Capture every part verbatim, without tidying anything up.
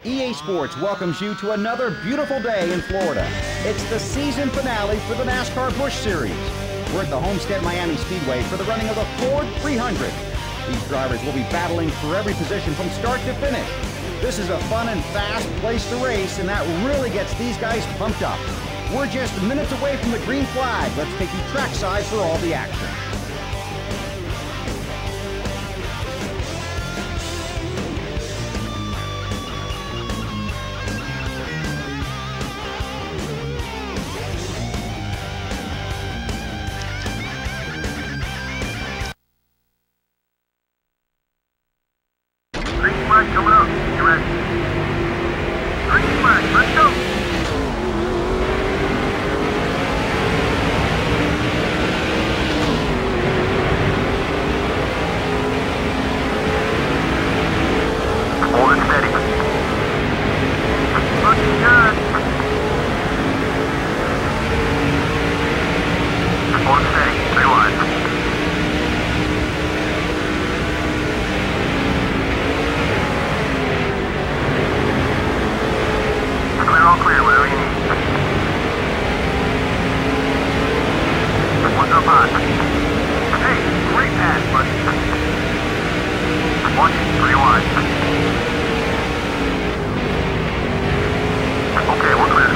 E A Sports welcomes you to another beautiful day in Florida. It's the season finale for the NASCAR Busch Series. We're at the Homestead Miami Speedway for the running of the Ford three hundred. These drivers will be battling for every position from start to finish. This is a fun and fast place to race, and that really gets these guys pumped up. We're just minutes away from the green flag. Let's take you trackside for all the action. Green flag coming up. You ready? Green flag, let's go! Hold it steady. Looking good. Hold it steady. Three wide. All clear, whatever you need. One's up high. Hey, great pass, bud. One, three wide. Okay, we're clear.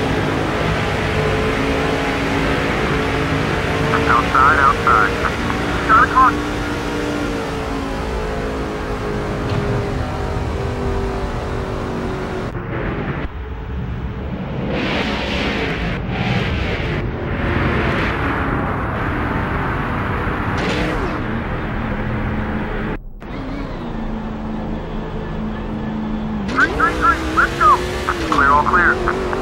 Outside, outside. Got a car. Let's go! Clear, all clear.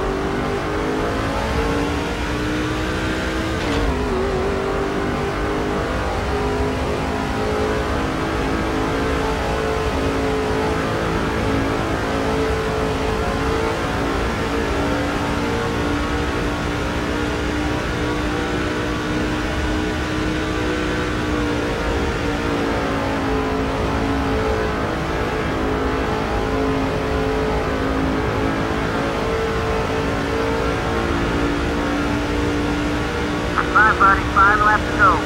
Five, buddy. Five left to go.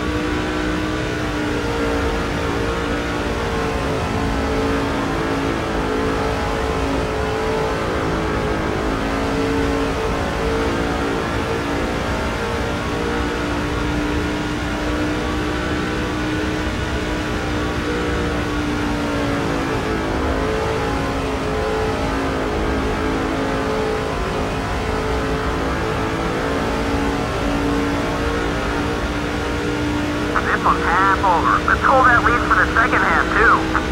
This one's half over. Let's hold that lead for the second half, too.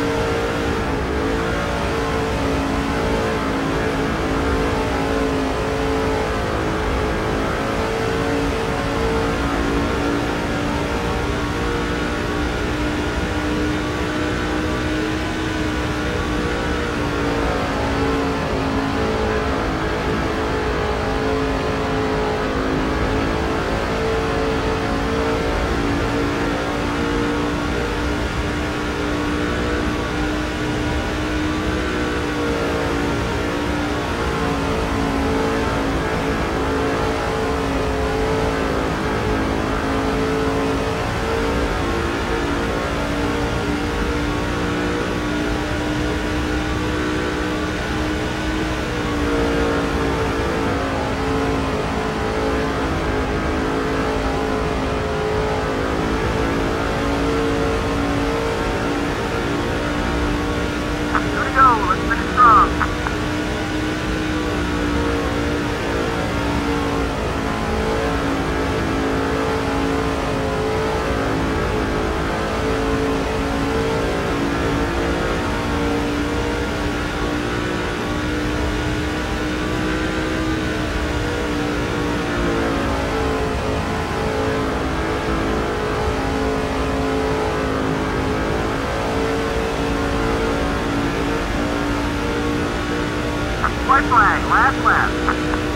Let's finish strong. White flag, last lap.